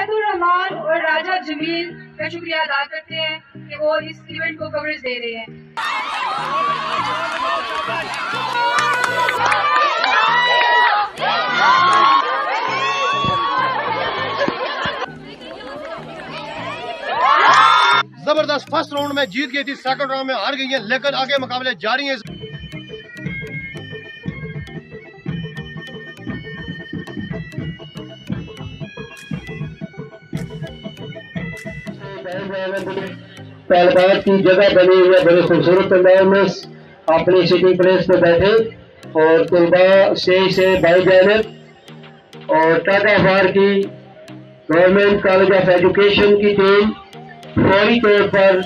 उबैदुर रहमान और राजा जमील का शुक्रिया अदा करते हैं कि वो इस इवेंट को कवरेज दे रहे हैं। जबरदस्त फर्स्ट राउंड में जीत गई थी, सेकंड राउंड में हार गई है, लेकिन आगे मुकाबले जारी हैं। तालिबात की जगह बनी हुई है, बड़े खूबसूरत अंदाज में अपनी सिटिंग प्लेस पे बैठे और तलबा स्टेज से बाई जानिब और टाटा फार की गवर्नमेंट कॉलेज ऑफ एजुकेशन की टीम फौरी तौर पर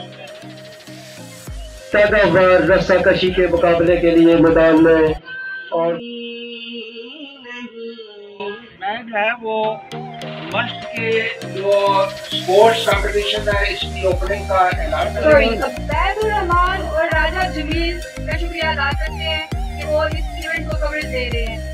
टाटा फार रस्सा कशी के मुकाबले के लिए मैदान में। और मैं जो है वो मस्ट के जो स्पोर्ट्स कंपटीशन है इसकी ओपनिंग का ऐलान कर रही हूं। उबैदुर रहमान और राजा जमील का शुक्रिया अदा करते हैं कि वो इस इवेंट को कवरेज दे रहे हैं।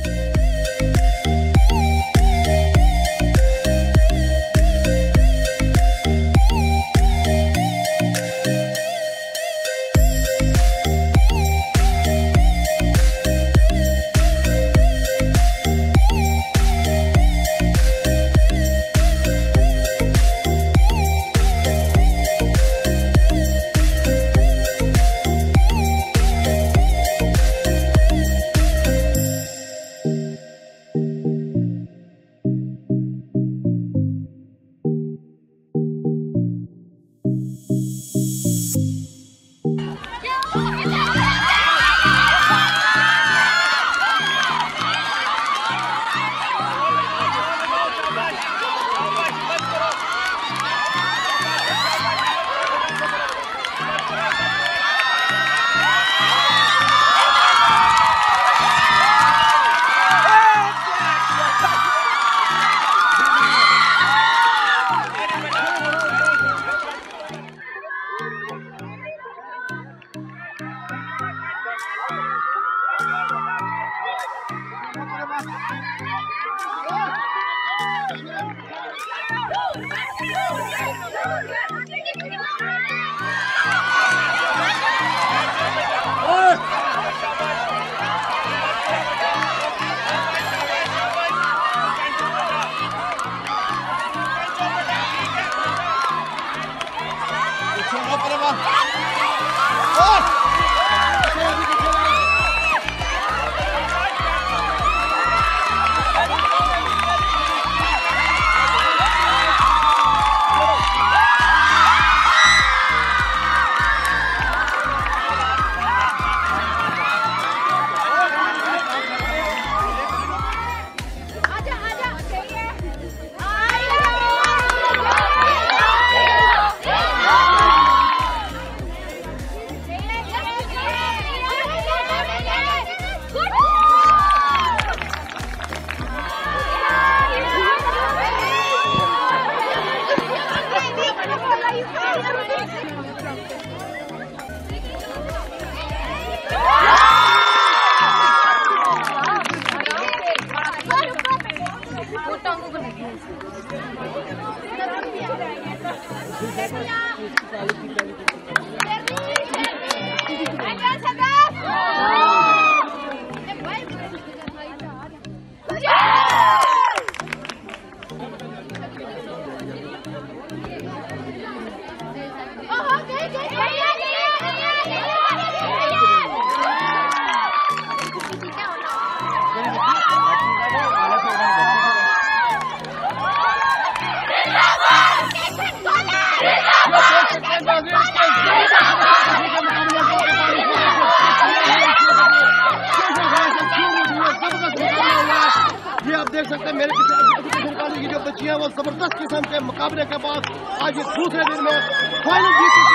ये आप देख सकते हैं मेरे एजुकेशन कॉलेज की जो बच्चियां वो जबरदस्त किस्म के मुकाबले के बाद आज ये दूसरे दिन में फाइनल जीत चुकी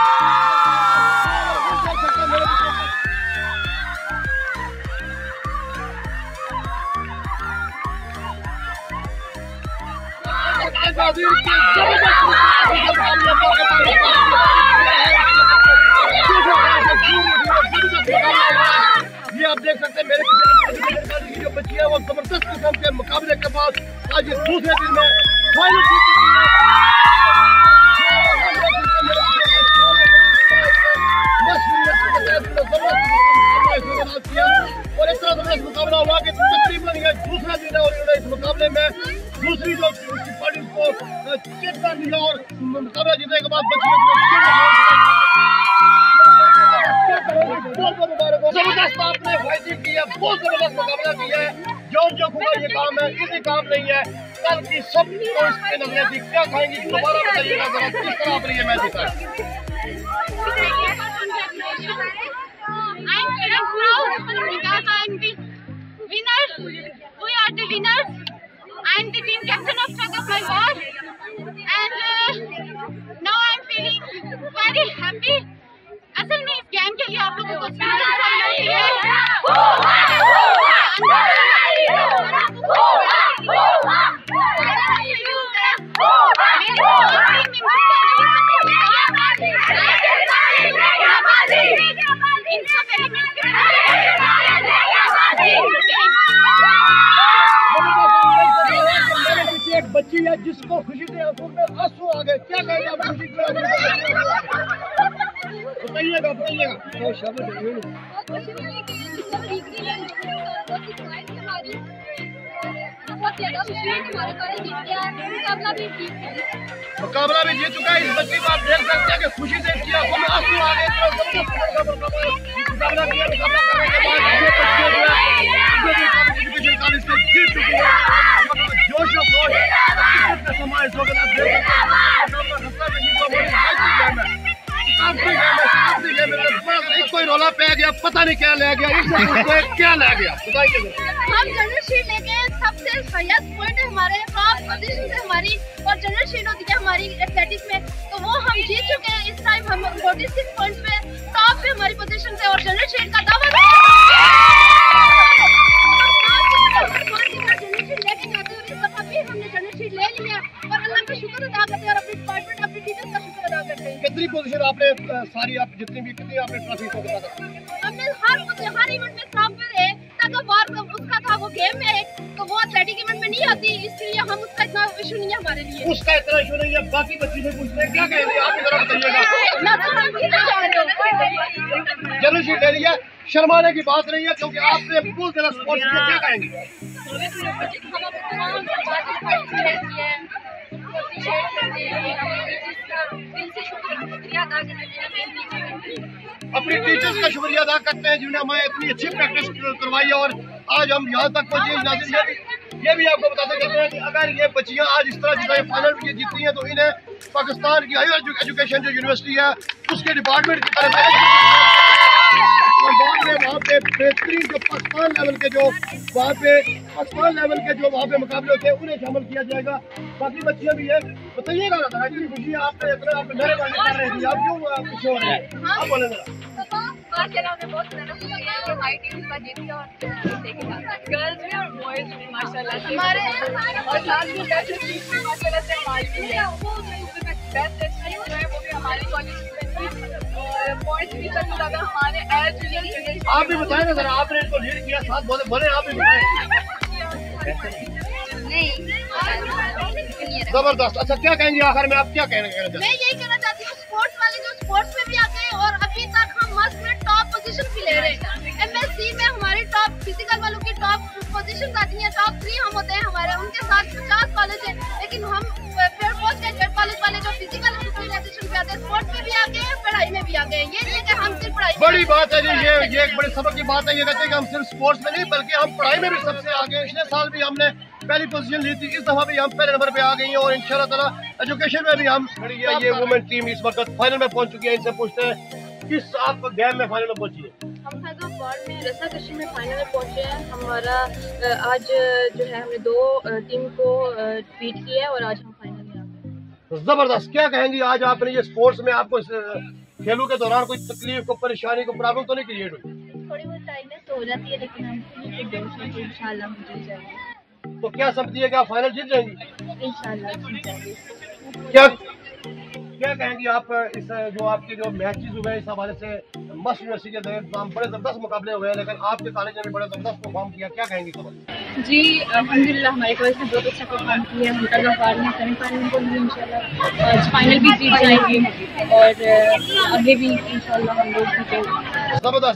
ये आप देख सकते हैं मेरे एजुकेशन कॉलेज की जो बच्चियां वो जबरदस्त किस्म के मुकाबले के बाद आज ये दूसरे दिन में दूसरी जो पार्टी को चेक कर लिया और मुकाबला जीतने के बाद बच्चियों जबरदस्त आपने फाइटिंग की है, बहुत जबरदस्त मुकाबला किया है। जो हुआ ये काम है, इसी काम नहीं है, कल की सब को इस पे नजर थी। क्या खाएंगी दोबारा बताइएगा जरा, किस तरह आपने ये मैच जीता है? I'm the team captain of Tug of My War, and now I'm feeling very happy. असल में इस गेम के लिए आप लोगों को एक बच्ची है जिसको खुशी से आंखों में आंसू आ गए, क्या कहेगा आप खुशी की? बताइएगा बताइएगा। मुकाबला भी जीत चुका है इस बच्ची को, आप देख सकते हैं कि खुशी से इसकी आंखों में आंसू आ गए। मुकाबला किया, मुकाबला करने के बाद जीत चुकी है। जोश और जोश समाज हो गया। कोई रोला पे गया, पता नहीं क्या ले गया, इससे क्या ले गया? हम जनरल शीट लेके सबसे हाईएस्ट पॉइंट है हमारे, टॉप पोजीशन है हमारी, और जनरल शीट होती है हमारी एथलेटिक्स में, तो वो हम जीत चुके हैं। इस टाइम हम 46 पॉइंट्स पे टॉप पे हमारी पोजीशन से, और जनरल शीट का दावा कितनी पोजीशन आपने सारी, आप जितनी भी कितनी आपने ट्रॉफी को बता सकते हैं? हमने हर इवेंट में टॉप पे रहे। तग ऑफ वार उसका था, वो गेम में है, तो वो एथलेटिक इवेंट में नहीं आती, इसलिए हम उसका इतना इशू नहीं है हमारे लिए। उसका इतना इशू नहीं है, बाकी बच्ची से पूछते हैं क्या कहेंगे आप जरा बताइएगा। जनरल शीट ले लिया, शर्माने की बात नहीं है, क्योंकि आपने बहुत ज्यादा स्पोर्ट्स किया, क्या कहेंगे? अपनी टीचर्स का शुक्रिया अदा करते हैं जिन्होंने हमें इतनी अच्छी प्रैक्टिस करवाई, और आज हम यहाँ तक पहुंचे। ये भी आपको बताते चलते हैं कि अगर ये बच्चियाँ आज इस तरह जितना फाइनल में जीतती हैं, तो इन्हें पाकिस्तान की हायर एजुकेशन जो यूनिवर्सिटी है उसके डिपार्टमेंट की तरफ वहाँ पे बेहतरीन जो पाकिस्तान लेवल के जो वहाँ पे मुकाबले होते हैं उन्हें शामिल किया जाएगा। बाकी बच्चियाँ भी है, बताइएगा ना खुशी आपने इतना आप मेरे बारे कर रहे थे, आप क्यों खुश हो रहे हैं? आप बोले जरा। बहुत हमारी टीम का जीत गया, और गर्ल्स भी और बॉयज भी माशाल्लाह से हमारे, और लास्ट में बेस्ट माशाल्लाह से हमारी भी है, बेस्ट जो है वो भी हमारे कॉलेज की, और पॉइंट्स भी सबसे ज़्यादा हमारे एज। आप भी बताएं ना जरा, आपने इनको लीड किया, साथ बोले आप भी बताएं। जबरदस्त। अच्छा क्या कहेंगे आखिर में, आप क्या कहना चाहते हैं? मैं यही कहना चाहती हूँ, स्पोर्ट्स वाले जो स्पोर्ट्स में भी आते हैं, और अभी तक हम मस्ट में टॉप पोजीशन भी ले रहे हैं। MSc में हमारी टॉप फिजिकल वालों की टॉप पोजीशन आती है, टॉप 3 हम होते हैं हमारे, उनके साथ 50 कॉलेज है, लेकिन हम पोस्ट ग्रेजुएट कॉलेज वाले जो फिजिकल ऑर्गेनाइजेशन पे आते हैं, स्पोर्ट्स में भी आ गए हैं, पढ़ाई में भी आ गए हैं। ये नहीं कि हम सिर्फ पढ़ाई। बड़ी बात है जी, ये एक बड़े सबक की बात है। ये कहते हैं कि हम सिर्फ स्पोर्ट्स में नहीं बल्कि हम पढ़ाई में भी सबसे आगे। पिछले साल भी हमने पहली पोजीशन ली थी, इस दफा भी हम पहले नंबर पे आ गई हैं, और इंशाल्लाह ताला एजुकेशन में भी हम खड़ी है। ये वुमेन टीम इस वक्त फाइनल में पहुंच चुकी है। इनसे पूछते हैं किस आप गेम में फाइनल में पहुंची है? हम टग ऑफ वार में रस्साकशी में फाइनल में पहुंचे हैं। हमारा आज जो है हमने 2 टीम को बीट किया है, और आज हम फाइनल में आ गए। जबरदस्त। क्या कहेंगी आज आपने ये स्पोर्ट्स में आपको खेलों के दौरान कोई तकलीफ को, परेशानी को, प्रॉब्लम तो नहीं क्रिएट हुई? थोड़ी बहुत टाइमनेस तो हो जाती है, लेकिन हम इंशाल्लाह हम जीत जाएंगे। तो क्या समझती है कि आप फाइनल जीत जाएंगी? इंशाल्लाह जीत जाएंगे। क्या कहेंगी आप इस जो आपके जो मैचेस हुए इस हवाले से? मस्ट यूनिवर्सिटी के बड़े जबरदस्त मुकाबले हुए हैं, लेकिन आपके कॉलेज ने भी बड़ा जबरदस्त परफॉर्म किया, क्या कहेंगी खबर? जी अल्हम्दुलिल्लाह हमारे कॉलेज ने बहुत अच्छा परफॉर्म किया। हम टग ऑफ वार में सेमीफाइनल को लिए इंशाल्लाह, आज फाइनल भी जीत जाएंगे, और आगे भी इंशाल्लाह हम लोग जीतेंगे। जबरदस्त जी।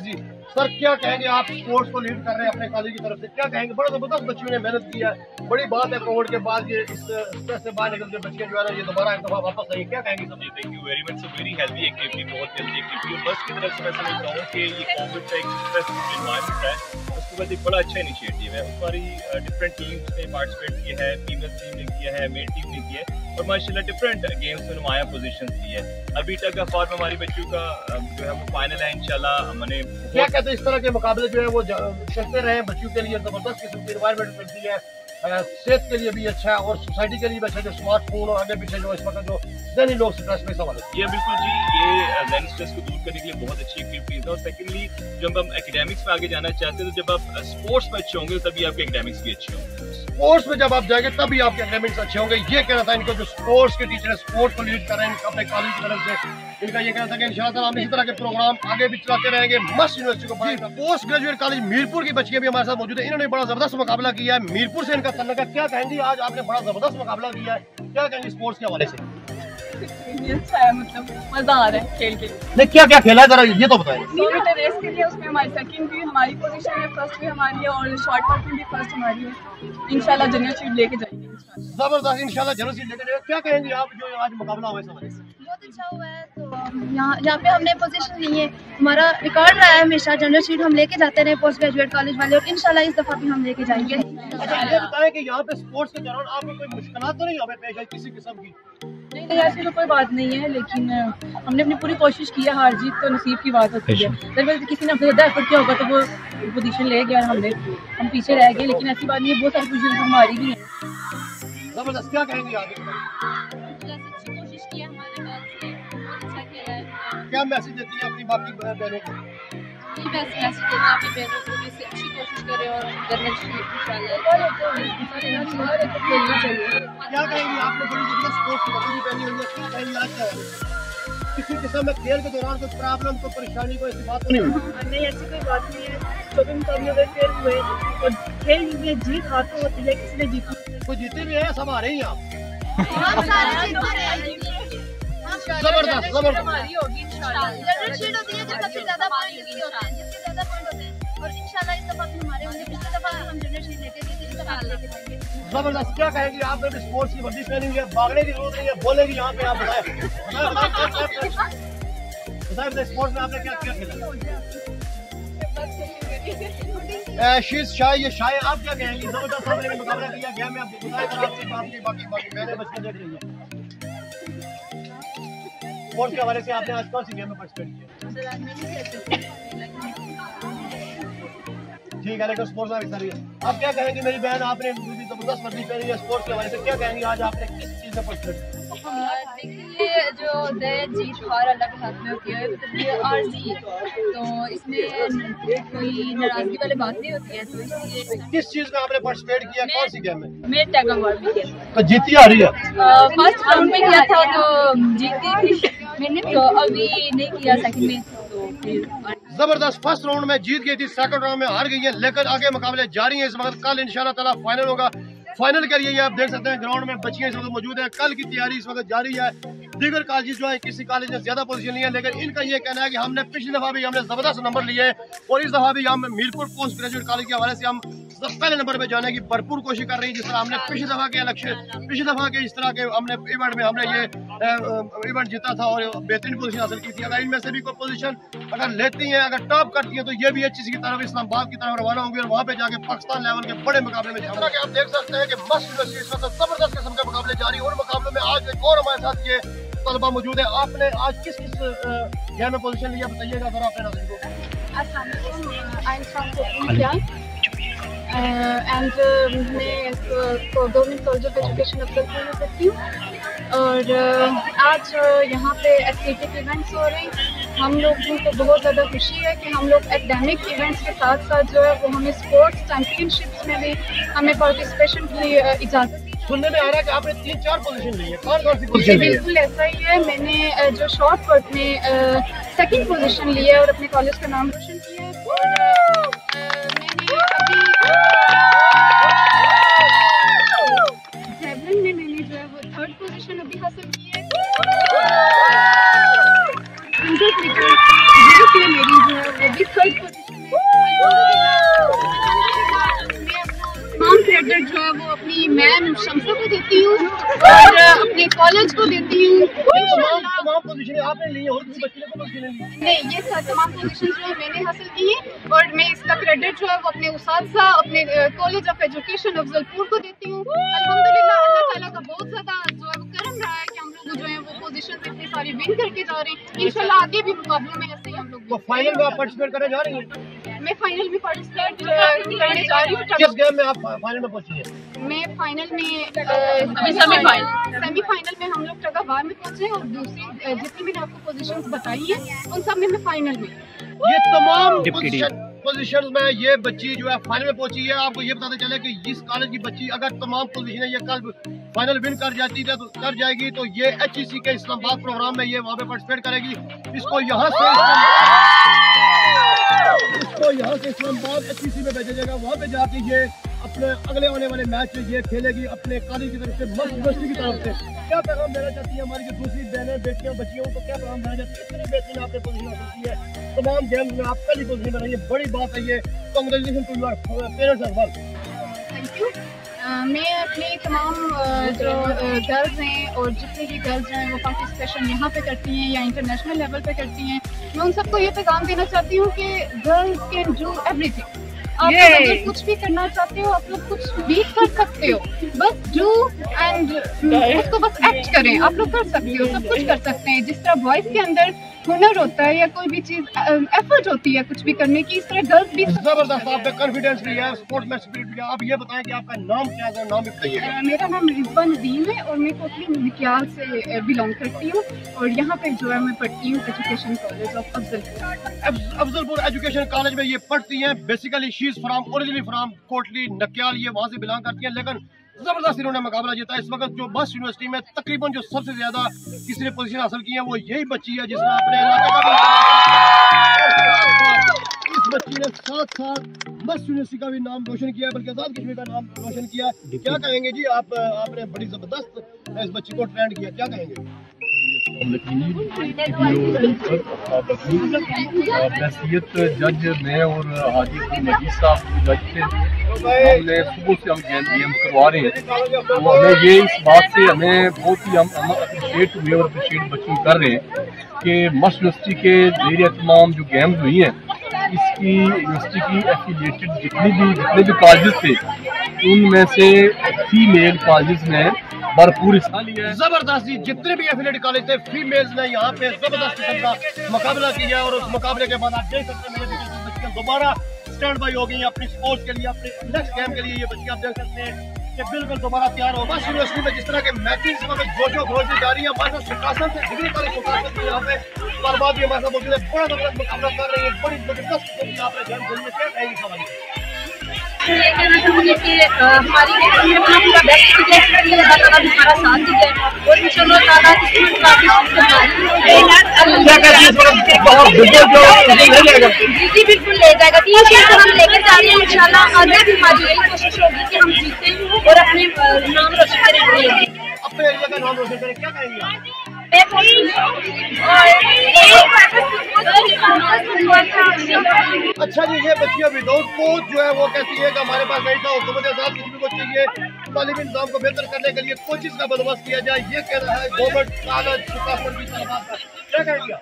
सर क्या कहेंगे, आप स्पोर्ट्स को लीड कर रहे हैं अपने कॉलेज की तरफ से, क्या कहेंगे? बड़ा जबरदस्त बच्चों ने मेहनत की है, बड़ी बात है कोविड के बाद ये इस स्ट्रेस से बाहर निकल के बच्चे जो है ना ये दोबारा एक दफा वापस आई, क्या कहेंगे? Thank you very much. Very healthy activity, बहुत हेल्दी एक्टिविटी। और बस की तरफ से मैं समझता हूँ कि ये कोविड का एक स्ट्रेस एनवायरमेंट है, उसके बाद एक बड़ा अच्छा इनिशिएटिव है। हमारी डिफरेंट टीम्स ने पार्टिसिपेट किया है, फीमेल टीम ने किया है, मेल टीम ने किया है, और माशाल्लाह डिफरेंट गेम्स में नुमाया पोजीशन दी है। अभी तक का फॉर्म हमारी बच्चों का जो है वो फाइनल है इंशाल्लाह। मैंने क्या कहते हैं, इस तरह के मुकाबले जो है वो चलते रहे, बच्चों के लिए जबरदस्त किस्म की एनवायरमेंट मिलती है, सेहत के लिए भी अच्छा है और सोसाइटी के लिए भी अच्छा है। जो स्मार्टफोन और आगे पीछे जो इस वक्त जो ज़हनी लोग स्ट्रेस में सवाल है, ये बिल्कुल जी, ये ज़हनी स्ट्रेस को दूर करने के लिए बहुत अच्छी एक्टिविटीज है। और सेकेंडली जब हम एकेडमिक्स में आगे जाना चाहते हैं तो जब आप स्पोर्ट्स में अच्छे होंगे तभी आपके एकेडमिक्स भी अच्छे होंगे। स्पोर्ट्स में जब आप जाएंगे तभी आपके एकेडमिक्स अच्छे होंगे, ये कहना था इनको जो स्पोर्ट्स के टीचर है, स्पोर्ट्स को लीड कर रहे हैं अपने कॉलेज की तरफ से। इनका ये कहना था कि इंशाल्लाह हम इसी तरह के प्रोग्राम आगे भी चलाते रहेंगे। मस्त यूनिवर्सिटी को पढ़ाएगा। पोस्ट ग्रेजुएट कॉलेज मीरपुर की बच्चियां भी हमारे साथ मौजूद है, इन्होंने बड़ा जबरदस्त मुकाबला किया है। मीरपुर से इनका तल्लुक है, क्या कहेंगे आज आपने बड़ा जबरदस्त मुकाबला किया है, क्या कहेंगे स्पोर्ट्स के हवाले से? अच्छा है, मतलब मजा आ रहा है खेल के। नहीं क्या क्या खेला है जरा ये तो बताएं। 100 मीटर रेस के लिए उसमें हमारी सेकंड भी हमारी पोजीशन है, फर्स्ट भी हमारी है, और शॉर्ट पुट में भी फर्स्ट हमारी है। इंशाल्लाह जनरल सीट लेके जाएंगे जबरदस्त, इंशाल्लाह जनरल सीट लेके जाएंगे। क्या कहेंगे आप जो आज मुकाबला हुआ है? बहुत अच्छा हुआ है। तो यहाँ पे हमने पोजीशन ली है, हमारा रिकॉर्ड रहा है हमेशा, जनरल सीट हम लेके जाते रहे पोस्ट ग्रेजुएट कॉलेज वाले, और इंशाल्लाह इस दफा भी हम लेके जाएंगे। अच्छा ये बताएं कि यहाँ पे स्पोर्ट्स के दौरान आपको कोई मुश्किलात तो नहीं हमें पेश आई किसी किस्म की? नहीं, ऐसी तो कोई बात नहीं है, लेकिन हमने अपनी पूरी कोशिश की है। हार जीत तो नसीब की बात होती है। दरअसल किसी ने ज़्यादा एफर्ट किया होगा तो वो पोजीशन ले गया, हम पीछे रह गए, लेकिन ऐसी बात नहीं है, बहुत सारी पोजीशन हमारी भी है। जबरदस्त, क्या कहेंगे आगे? कोशिश की है हमारे पास से, बहुत अच्छा खेला है। क्या मैसेज देती है अपनी बाकी बहनों को? मैसेज देना अपनी बहनों को कि अच्छी कोशिश करें और जनरल सीट खेलना चाहिए। क्या कहेंगे आपने बड़ी जबरदस्त स्पोर्ट्स की कपड़े पहनी हुई है, क्या कहेंगे आज क्या है? किसी किस्म में खेल के दौरान कोई प्रॉब्लम, कोई परेशानी, कोई ऐसी बात तो नहीं हुई? नहीं, ऐसी कोई बात नहीं है। छोटे मुकाबले अगर फेल हुए और खेल में जीत हाथों होती है, किसी ने जीती, कोई जीते भी है, सब आ रही हैं आप। जबरदस्त जबरदस्त हमारी होगी इंशाल्लाह। जनरल सीट होती है जो सबसे ज्यादा पॉइंट जिसके होते हैं, जिसके ज्यादा पॉइंट होते हैं, और इंशाल्लाह इस दफा भी हमारे होंगे। पिछले दफा भी हम जनरल सीट लेके गए थे, इस दफा लेके जाएंगे। जबरदस्त, क्या कहेंगे? आपने भी स्पोर्ट्स की वर्दी पहनी हुई है, भागने की जरूरत नहीं है, बोलेगी यहाँ पे, आप बताएं बताएं स्पोर्ट्स में आपने क्या क्या खेला? शीश शाह, ये शाह आप क्या कहेंगे? जबरदस्त आपने मुकाबला किया गया में, आप बताएं आपसे आपकी बाकी मैंने बच्चे देख रही है स्पोर्ट्स के हवाले से, आपने आज कौन सी गेम में पार्टिसिपेट किया? ठीक है, लेकिन स्पोर्ट्स में हिस्सा लिया। आप क्या कहेंगे मेरी बहन, आपने जबरदस्त वर्दी पहनी है स्पोर्ट्स के हवाले से, क्या कहेंगे आज आपने किस चीज़ में पार्टिसिपेट किया? देखिए, जो जीत हार अल्लाह के हाथ में होती है, ये और जीत, तो इसमें कोई नाराजगी वाली बात नहीं होती है। तो इसलिए किस चीज़ में आपने पार्टिसिपेट किया, कौन सी गेम में? मैं टैग अवार्ड में किया, तो जीती आ रही है। फर्स्ट राउंड में किया था तो जीती थी मैंने, तो अभी नहीं किया सेकंड में, तो फिर जबरदस्त फर्स्ट राउंड में जीत गई थी, सेकंड राउंड में हार गई है, लेकिन आगे मुकाबले जारी हैं। इस वक्त कल इंशाल्लाह ताला फाइनल होगा। फाइनल के लिए आप देख सकते हैं ग्राउंड में बच्चियां इस वक्त मौजूद है। कल की तैयारी इस वक्त जारी है। दीगर कॉलेज जो है, किसी कॉलेज ने ज्यादा पोजीशन ली है, लेकिन इनका ये कहना है कि हमने पिछली दफा भी हमने जबरदस्त नंबर लिए और इस दफा भी हम मीरपुर पोस्ट ग्रेजुएट कॉलेज के हवाले से हम पहले नंबर पे जाने की भरपूर कोशिश कर रही है। जिस तरह हमने पिछली दफा के इलेक्शन, पिछली दफा के इस तरह के हमने इवेंट में हमने ये इवेंट जीता था और बेहतरीन पोजीशन हासिल की थी। अगर इनमें से भी कोई पोजीशन अगर लेती हैं, अगर टॉप करती हैं, तो ये भी अच्छी की तरफ इस्लामाबाद की तरफ रवाना होंगे और वहाँ पे जाके पाकिस्तान लेवल के बड़े मुकाबले में जाएंगे। आप देख सकते हैं कि मस्त इस वक्त जबरदस्त किस्म के मुकाबले जारी और मुकाबले में आज एक और हमारे साथ ये तलबा मौजूद है। आपने आज किस किस गेम में पोजीशन लिया, बताइएगा जरा अपने नाज़रीन को। एंड मैं government college of education Afzalpur में पढ़ती हूँ और आज यहाँ पे एथलेटिक इवेंट्स हो रहे हैं। हम लोगों को बहुत ज़्यादा खुशी है कि हम लोग एकेडमिक इवेंट्स के साथ साथ जो है वो हमें स्पोर्ट्स चैम्पियनशिप्स में भी हमें पार्टिसिपेशन की इजाज़त दी। सुनने में आ रहा है कि आपने 3-4 पोजीशन ली है, कौन सी पोजीशन ली है? बिल्कुल ऐसा ही है। मैंने जो शॉर्ट पुट में सेकंड पोजीशन ली है और अपने कॉलेज का नाम रोशन किया है। जैवलिन में मैंने जो है वो थर्ड पोजीशन अभी हासिल की है। मेरी जो है वो भी थर्ड पोजीशन है। और अपने कॉलेज को देती हूँ। तमाम पोजीशनें आपने ली और किसी बच्चे ने तो पोजीशनें ली नहीं, ये तमाम पोजीशन जो है मैंने हासिल की है और मैं इसका क्रेडिट जो है वो अपने उस्ताद अपने कॉलेज ऑफ एजुकेशन अफजलपुर को देती हूँ। अल्हम्दुलिल्लाह अल्लाह ताला का बहुत ज़्यादा जो है वो करम रहा है कि हम लोग जो है वो पोजीशन इतनी सारी विन करके जा रहे हैं। इंशाल्लाह आगे भी मुकाबलों में ऐसे ही हम लोग। तो फाइनल में आप पार्टिसिपेट करने जा रही हैं? मैं फाइनल में पार्टिसिपेट करने जा रही हूँ। किस गेम में आप फाइनल में पहुंची हैं? मैं फाइनल में सेमीफाइनल में हम लोग टगावार में पहुंचे और दूसरी जितनी मैंने आपको पोजीशंस बताई हैं उन सब में मैं फाइनल में। ये तमाम पोजीशंस में ये बच्ची जो है फाइनल में पहुंची है। आपको ये बताते चले कि इस कॉलेज की बच्ची अगर तमाम पोजीशन ये कल फाइनल विन कर जाती है तो कर जाएगी तो ये HEC के इस्लामाबाद प्रोग्राम में ये वहाँ पे पार्टिसिपेट करेगी। इसको यहाँ से इस्लामाबाद HEC में भेजा जाएगा। वहाँ पे जाके ये अपने अगले आने वाले मैच में ये खेलेगी अपने कॉलेज की तरफ से, मस्त यूनिवर्सिटी की तरफ से। क्या पैगाम देना चाहती है हमारी जो दूसरी बहनें बेटियां बच्चियों को, क्या पैगाम देना चाहती है? इतनी बेहतरीन आपने पोजीशन हासिल की है, तमाम गेम्स में आप पहली पोजीशन में रही है, बड़ी बात है ये। Congratulation to your parents as well. Thank you. मैं अपने तमाम जो गर्ल्स हैं और जितने भी गर्ल्स हैं वो पार्टिसिपेशन यहाँ पे करती हैं या इंटरनेशनल लेवल पे करती हैं, मैं उन सबको ये पैगाम देना चाहती हूँ कि गर्ल्स कैन डू एवरीथिंग। आप अगर कुछ भी करना चाहते हो आप लोग कुछ भी कर सकते हो, बस डू एंड उसको बस एक्ट करें। आप लोग कर सकते हो, सब कुछ कर सकते हैं। जिस तरह बॉयज के अंदर हुनर होता है या कोई भी चीज एफर्ट होती है कुछ भी करने की, इस तरह गर्ल्स भी। जबरदस्त, आप पे कॉन्फिडेंस भी है, स्पोर्ट्समैन स्पिरिट भी है। आप ये बताएं कि आपका नाम क्या है? नाम भी बताइए। मेरा नाम रिजवा नदीम है और मैं कोटली निक्याल से बिलोंग करती हूँ और यहाँ पे जो है मैं पढ़ती हूँ education college of Afzalpur education college में ये पढ़ती हैं। Basically she is from originally from Kotli Nakyal, ये वहाँ से बिलोंग करती हैं, लेकिन जबरदस्त इन्होंने मुकाबला जीता। इस वक्त जो बस यूनिवर्सिटी में तकरीबन जो सबसे ज्यादा किसी ने पोजीशन हासिल की है वो यही बच्ची है जिसने अपने इलाके का भी इस बच्ची ने साथ बस यूनिवर्सिटी का भी नाम रोशन किया, बल्कि आजाद कश्मीर का नाम रोशन किया। क्या कहेंगे जी आप? आपने बड़ी जबरदस्त इस बच्ची को ट्रेंड किया, क्या कहेंगे? हैसियत जज मैं और हाजी मजीद साहब जज थे, हमने सुबह से हम गेम करवा रहे हैं, तो हमें ये इस बात से हमें बहुत ही हम अप्रिशिएट हुए और अप्रिशिएट बच्चों कर रहे हैं कि मस्ट यूनिवर्सिटी के ज़रिए तमाम जो गेम्स हुई हैं इसकी यूनिवर्सिटी की एफिलिएटेड जितने भी कॉलेज थे उनमें से फीमेल कॉलेज ने भरपूर हिस्सा लिया है। जबरदस्त जी, जितने भी एफिलिएटेड कॉलेज थे फीमेल्स ने यहाँ पे जबरदस्त किस्म का मुकाबला किया और उस मुकाबले के बाद आप देख सकते हैं मेरे बच्चियां दोबारा स्टैंड बाई हो गई हैं अपनी स्पोर्ट्स के लिए, अपने नेक्स्ट गेम के लिए। ये बच्चियां आप देख सकते हैं कि बिल्कुल दोबारा तैयार हो। बस यूनिवर्सिटी में जिस तरह के मैचेस में जोशो खरोश दी जा रही है, हमारे साथ सुखासन से डिग्री कॉलेज सुखासन की यहाँ पे बर्बाद भी हमारे साथ मौजूद है, बड़ा जबरदस्त मुकाबला कर रही है, बड़ी जबरदस्त किस्म की आपने गेम खेली है। क्या कहेंगे सवाल? ये कहना चाहूँगी कि हमारी हमने अपना पूरा बेस्ट किया, इसके लिए अल्लाह ताला भी हमारा साथ दिया और इंशाअल्लाह ताला इसमें काफी जी बिल्कुल ले जाएगा। 3 चीज़ हम लेकर जा रहे हैं, इंशाअल्लाह आगे भी हमारी यही कोशिश होगी कि हम जीतें और अपने नाम रोशन करें। अपने एरिया का नाम रोशन करें, क्या कहेंगे? अच्छा जी, ये बच्चियां विदाउट कोच जो है वो कहती है कि हमारे पास नहीं था, हुकूमत आजाद किसी को चाहिए तालीमी निज़ाम को बेहतर करने के लिए कोचिज का बंदोबस्त किया जाए, ये कह रहा है गवर्नमेंट कॉलेज सुखासन की तरफ का। क्या कहेंगे?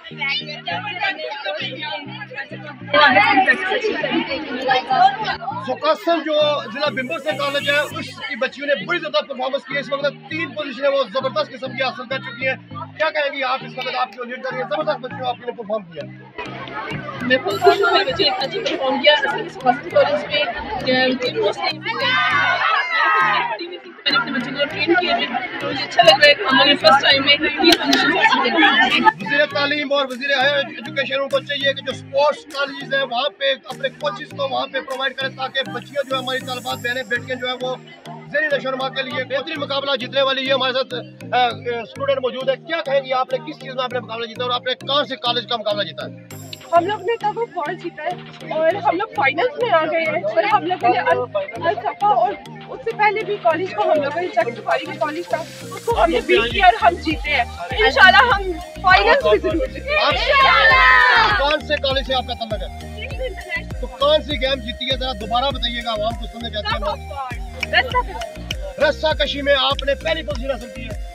सुखासन जो जिला बिम्बर से कॉलेज है उसकी बच्चियों ने बड़ी ज्यादा परफॉर्मेंस की है। इस वक्त 3 पोजीशन है वो जबरदस्त किस्म की हासिल कर चुकी है। क्या कहेंगे आप? इस वक्त आप जो लीड कर रही है जबरदस्त बच्चियों आपने परफॉर्म किया। मैं खुद खुश हूँ, मेरे बच्चे इतना अच्छा परफॉर्म किया सुखासन कॉलेज में। मैंने अपने बच्चों को ट्रेन किया है, मुझे अच्छा लग रहा है कि हमारे फर्स्ट टाइम में ये पोजीशन हासिल कर रहे हैं। वज़ीर तालीम और वज़ीर हायर एजुकेशन उनको चाहिए कि जो स्पोर्ट्स कॉलेज है वहाँ पे अपने कोचिज को वहाँ पे प्रोवाइड करें ताकि बच्चियाँ जो है हमारी तलबात बहनें बेटियाँ जो है वो ज़ेरी नशोनुमा के लिए बेहतरीन मुकाबला जीतने वाली है। हमारे साथ स्टूडेंट मौजूद है, क्या कहेंगे आपने किस चीज़ में आपने मुकाबला जीता और आपने कौन से कॉलेज का मुकाबला जीता है? हम लोग ने तब फॉल जीता है और हम लोग फाइनल्स में आ गए हैं और हम लोगों ने अल-सफा और उससे पहले भी कॉलेज को हम लोगों ने चकफारी के कॉलेज था उसको हमने बीट किया और हम जीते हैं। इंशाल्लाह हम फाइनल्स में जरूर जीतेंगे। कौन से कॉलेज से आपका ताल्लुक है? तो कौन सी गेम जीती है जरा दोबारा बताइएगा, आवाम को सुनने चाहते हैं। रस्साकशी में आपने पहली पोजीशन हासिल की है।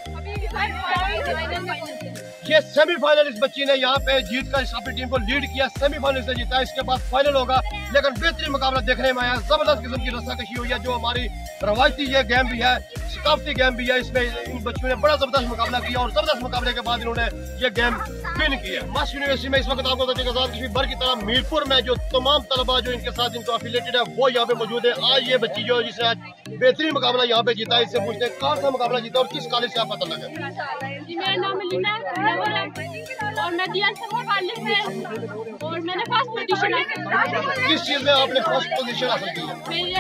ये सेमीफाइनल इस बच्ची ने यहाँ पे जीत कर अपनी टीम को लीड किया, सेमीफाइनल से जीता। इसके बाद फाइनल होगा, लेकिन बेहतरीन मुकाबला देखने में आया। जबरदस्त किस्म की रस्साकशी हुई है, जो हमारी रवायती ये गेम भी है, सकाफती गेम भी है। इसमें इन बच्चों ने बड़ा जबरदस्त मुकाबला किया और जबरदस्त मुकाबले के बाद इन्होंने ये गेम विन किया। मस्ट यूनिवर्सिटी में इस वक्त आपको बर की तरह मीरपुर में जो तमाम तलबा जो इनके साथ इनको एफिलेटेड है वो यहाँ पे मौजूद है। आज ये बच्ची जो जिसने आज बेहतरीन मुकाबला यहाँ पे जीता, इससे पूछते हैं कौन सा मुकाबला जीता और किस कॉलेज से आप पता लगा? मेरा नाम अलीना और मैं दिया और मैंने फर्स्ट पोजीशन हासिल की। किस चीज में आपने फर्स्ट पोजीशन हासिल की है?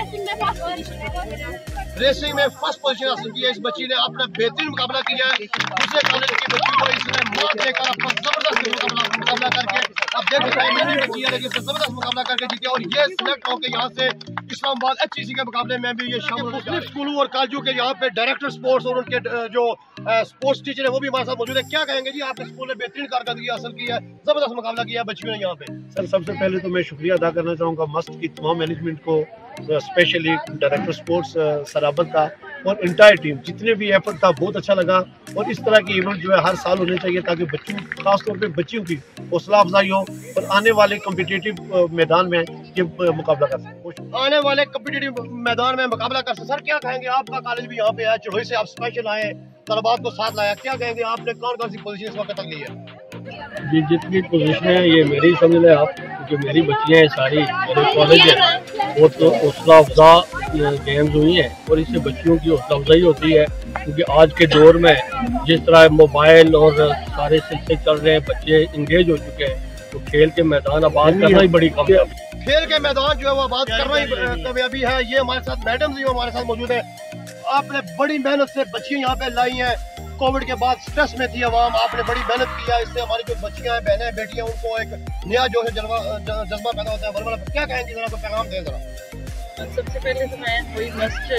रेसिंग में फर्स्ट पोजीशन हासिल की है। इस बच्ची ने अपना बेहतरीन मुकाबला किया है। दूसरे कॉलेज की बच्ची को इसने मात देकर अपना जबरदस्त मुकाबला करके अब देख सकते हैं मेरी बच्ची है, लेकिन जबरदस्त मुकाबला करके जीती और ये सिलेक्ट होकर यहाँ से इस्लामाबाद HEC के मुकाबले में भी ये शामिल हो। स्कूलों और कॉलेजों के यहाँ पे डायरेक्टर स्पोर्ट्स और उनके जो स्पोर्ट्स टीचर है वो भी हमारे साथ मौजूद है। क्या कहेंगे जी, आपने स्कूल में बेहतरीन कारकर्दगी हासिल की है, जबरदस्त मुकाबला किया बच्चियों ने यहाँ पे? सर सबसे पहले तो मैं शुक्रिया अदा करना चाहूँगा मस्ट की तमाम मैनेजमेंट को, स्पेशली डायरेक्टर स्पोर्ट्स सराबत का और इंटायर टीम, जितने भी एफर्ट था बहुत अच्छा लगा। और इस तरह के इवेंट जो है हर साल होने चाहिए ताकि बच्चों, खासतौर पे बच्चियों की हौसला अफजाई हो और आने वाले कम्पिटिटिव मैदान में ये मुकाबला कर सकें। आने वाले कम्पिटिटिव मैदान में मुकाबला कर सकें। सर क्या कहेंगे, आपका कॉलेज भी यहाँ पे है, चढ़ोई से आप स्पेशल आए, तलबात को साथ लाया, क्या कहेंगे, आपने कौन कौन सी पोजीशन इस वक्त तक ली है? जी जितनी पोजीशन है ये मेरी समझ लें आप, जो मेरी बच्चियाँ हैं सारी मेरे कॉलेज है वो तो हौसला अफजा गेम्स हुई हैं और इससे बच्चियों की हौसला अफजाई होती है। क्योंकि आज के दौर में जिस तरह मोबाइल और सारे सिलसिले चल रहे हैं, बच्चे इंगेज हो चुके हैं, तो खेल के मैदान आबाद करना ही बड़ी कामयाबी। खेल के मैदान जो है वो आबाद करना ही कामयाबी है। ये हमारे साथ मैडम जी हमारे साथ मौजूद है। आपने बड़ी मेहनत से बच्चियाँ यहाँ पे लाई हैं। कोविड के बाद स्ट्रेस में थी आवाम, आपने बड़ी मेहनत किया, इससे हमारी जो बच्चियाँ हैं, बहनें, बेटियाँ, उनको एक नया जो है जज्बा पैदा होता है। बलबला क्या कहेंगे, जरा तो पैगाम दें जरा। सबसे पहले तो मैं वही मस्ट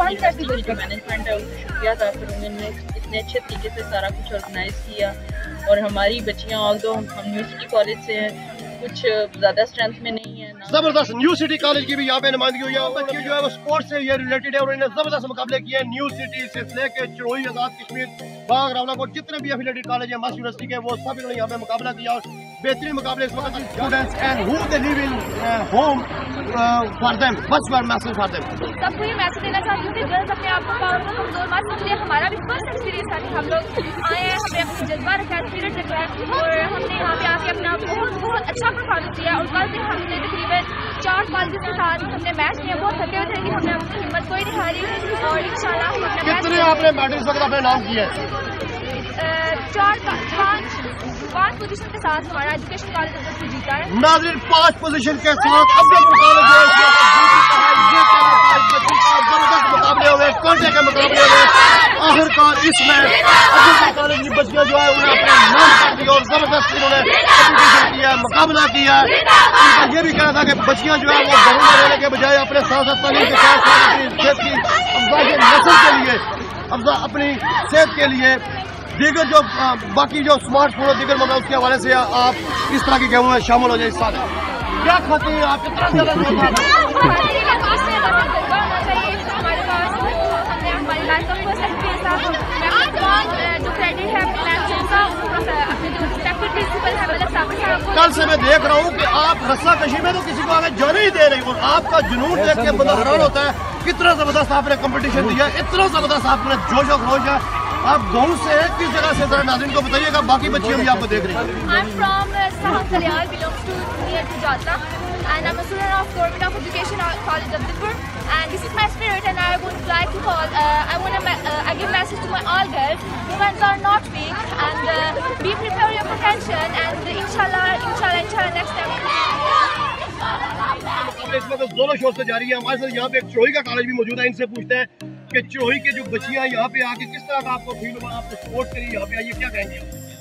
जो मैनेजमेंट है उसको शुक्रिया था, फिर उन्होंने इतने अच्छे तरीके से सारा कुछ ऑर्गेनाइज किया। और हमारी बच्चियाँ ऑल्दो हम न्यू सिटी कॉलेज से हैं, कुछ ज़्यादा स्ट्रेंथ में नहीं है। जबरदस्त न्यू सिटी कॉलेज की भी यहाँ पे नुमाइंदगी हुई है। बच्चे जो है वो स्पोर्ट्स से ये रिलेटेड है और इन्हें जबरदस्त मुकाबले किए हैं। न्यू सिटी से लेकर चढ़ोई, आजाद कश्मीर, बाग, रावलाकोट, जितने भी एफिलेटेड कॉलेज है मस्ट यूनिवर्सिटी के, वो सब इन्होंने यहाँ पे मुकाबला किया और बेहतरीन मुकाबले इस वक्त students and who they live in home for them, first one message for them. सबको ये मैसेज देना चाहती हूँ कि गर्ल्स अपने आप को कमजोर मत समझे। हमारा भी फर्स्ट एक्सपीरियंस है, हम लोग आए हैं, हमने अपनी जज्बा रखा है, स्पिरिट रखा है और हमने यहाँ पे आके अपना बहुत अच्छा परफॉर्मेंस दिया। और कल से हमने तकरीबन 4 कॉलेज के साथ हमने मैच किया, बहुत थके हुए थे कि हमने अपनी हिम्मत कोई नहीं हारी और इंशाल्लाह हम अपने कितने आपने मेडल इस वक्त अपने नाम किए? 5 पोजीशन के साथ हमारा एजुकेशन कॉलेज अब तक जीता है। नाज़रीन 5 पोजीशन के साथ अफजलपुर कॉलेज जबरदस्त मुकाबले हुए, कोटे के मुकाबले हुए। आखिरकार इसमें अफजलपुर कॉलेज की बच्चियां जो है उन्हें अपने नाम कर दिया और जबरदस्त उन्होंने किया, मुकाबला किया। उनका ये भी कहना था कि बच्चियां जो है वो घरों में रहने के बजाय अपने साथ तालीम के साथ अपनी सेहत की अफजाई नस्ल के लिए, अपनी सेहत के लिए दीगर जो बाकी जो स्मार्टफोन और दीगर मोबाइल के हवाले से आप इस तरह के गेमों में शामिल हो जाए। इस साथ क्या खाते हैं आप, कितना ज़्यादा जो क्रेडिट है अपने जो रिस्पेक्टेड प्रिंसिपल है मतलब साबिर साहब। कल से मैं देख रहा हूँ कि आप रस्साकशी में तो किसी को आगे जाने ही दे रही हो, आपका जुनून देख के बंदा हैरान होता है। कितना जबरदस्त आपने कंपटीशन दिया, इतना जबरदस्त आपने जोश और खरोश है। आप गाँव से किस जगह से, जरा नाज़रीन को बताइएगा, बाकी बच्चियाँ भी आपको देख रही हैं। I'm from Saham Kalyal, belongs to near to Jata, and I'm a student of Government of Education College of Dipur, and this is my spirit, and I would like to call, I give message to my all girls, women are not weak, and be prepared your potential, and inshallah next time. इस वक्त जोरों शोर से जारी है। हमारे साथ यहाँ पे एक चढ़ोई का कॉलेज भी मौजूद है, इनसे पूछते हैं कि चढ़ोई के जो बच्चियाँ यहाँ पे आके किस तरह का आपको फील हुआ, आपको सपोर्ट करिए यहाँ पे आइए, क्या कहेंगे?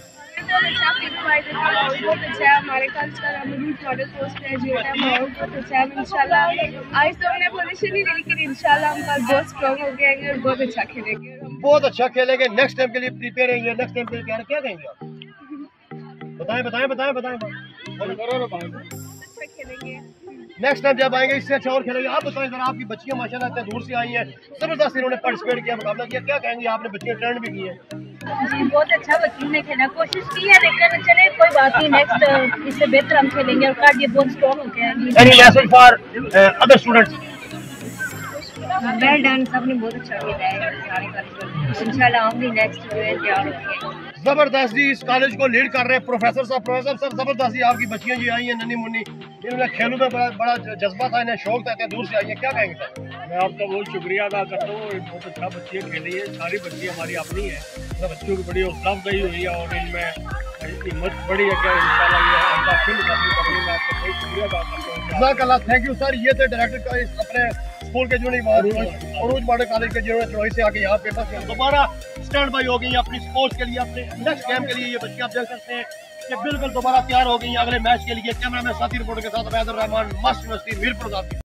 बहुत अच्छा है, हमारे कल्चर मॉडल पोस्ट ग्रेजुएट है, बहुत अच्छा है। इंशाल्लाह आज तो हमने पोजीशन ही नहीं, लेकिन इंशाल्लाह हम कल बहुत स्ट्रॉन्ग हो गए और बहुत अच्छा खेलेंगे। बहुत अच्छा खेलेंगे, नेक्स्ट टाइम के लिए प्रिपेयर है। नेक्स्ट टाइम के लिए क्या कहेंगे आप? बताएं। अच्छा खेलेंगे। नेक्स्ट टाइम जब आएंगे इससे अच्छा और खेलेंगे। आप बताएं जरा, आपकी बच्चियां माशाल्लाह इतने दूर से आई हैं, जबरदस्त इन्होंने पार्टिसिपेट किया, मुकाबला किया, क्या कहेंगे? आपने बच्चियां ट्रेंड भी की है जी, बहुत अच्छा वकील ने खेला, कोशिश की है, लेकिन चले कोई बात नहीं, नेक्स्ट इससे बेहतर हम खेलेंगे और कार्ड ये बहुत स्ट्रॉन्ग हो गया है। Any message for other students? Well done, सबने बहुत अच्छा खेला है सारे कॉलेज, इंशाल्लाह हम भी नेक्स्ट जो है तैयार होंगे। जबरदस्त जी, इस कॉलेज को लीड कर रहे हैं प्रोफेसर साहब जबरदस्त जी। आपकी बच्चियां जी आई हैं नन्ही मुन्नी, इन्होंने खेलों में बड़ा जज्बा था, इन्हें शौक था, इतने दूर से आई हैं, क्या कहेंगे सर? मैं आपका बहुत शुक्रिया अदा करता हूँ, बहुत अच्छा बच्चियाँ खेली है, सारी बच्चियाँ हमारी अपनी है, बच्चों की बड़ी हौसला अफजाई हुई है और इनमें हिम्मत बड़ी है कि इंशाल्लाह ये अल्लाह फिर मुकाबले करेंगे। मैं आपका बहुत शुक्रिया अदा करता हूँ। जज़ाकल्लाह, थैंक यू सर। ये थे डायरेक्टर का अपने स्कूल के जिन्होंने अरूज मॉडल कॉलेज के जिन्होंने चुनाई से आके यहाँ पेपर किया, दोबारा स्टैंड बाई हो गई अपनी स्पोर्ट्स के लिए, अपने नेक्स्ट गेम के लिए। ये बच्चे आप देख सकते हैं कि बिल्कुल दोबारा तैयार हो गई अगले मैच के लिए। कैमरा मैन साथी रिपोर्टर के साथ अबैदुर रहमान, मस्त यूनिवर्सिटी मीरपुर।